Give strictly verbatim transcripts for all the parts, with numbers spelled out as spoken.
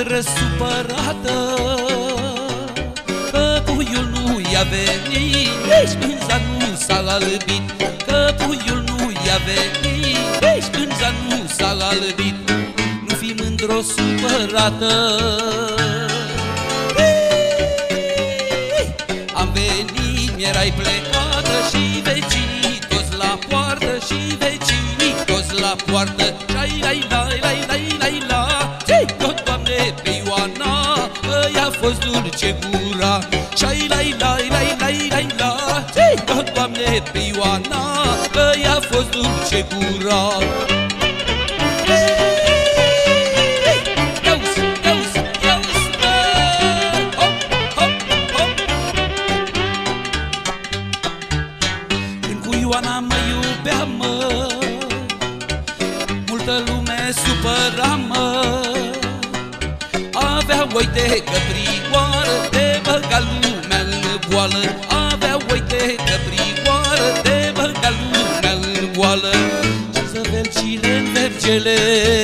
intră supărată că puiul nu i-a venit, nici pânza nu s-a albit, că puiul nu i-a venit, nici pânza nu s-a albit. Nu fi mândr-o supărată, am venit, mi-erai plecată și vecinii toți la poartă, și vecinii toți la poartă. Lai lai lai lai lai lai la, tot Doamne pe Ioana, ăia a fost dulce gura. Lai lai lai lai lai lai la, tot Doamne pe Ioana, ăia a fost dulce gura. Ioana mă iubea, mă, multă lume supăra, mă, avea oi de căprioară, de băga lumea în boală, avea oi de căprioară, de băga lumea în boală. Și să vergile în vergele,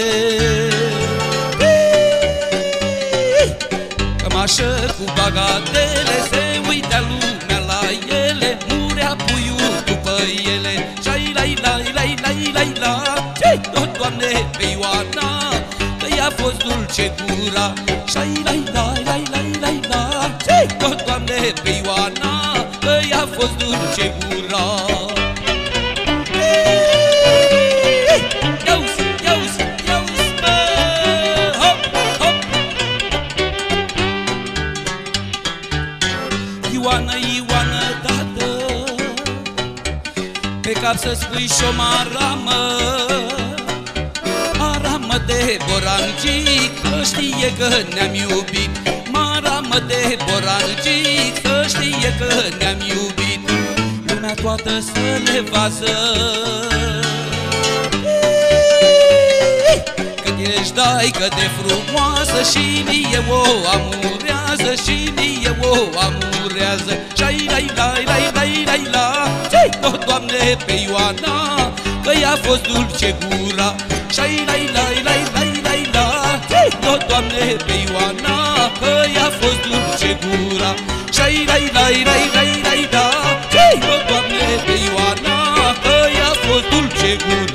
cămașă cu bagatele, se uitea lumea la ele, murea puiul după ele. Lai lai lai lai lai lai la, tot Doamne pe Ioana, că i-a fost dulce gura. Lai lai lai lai lai lai la, tot Doamne pe Ioana, că i-a fost dulce gura. Ioană, Ioană, tată, pe cap să spui și-o maramă, maramă de borancic, că știe că ne-am iubit, maramă de borancic, că știe că ne-am iubit. Lumea toată să ne vază, cât ești daică de frumoasă, și mie o amurează, și mie o amurează. Lai lai lai lai lai lai la, tot Doamne pe Ioana, că i-a fost dulce gura. Lai lai lai lai lai lai la, tot Doamne pe Ioana, că i-a fost dulce gura. Lai lai lai lai lai lai la, tot Doamne pe Ioana, că i-a fost dulce gura.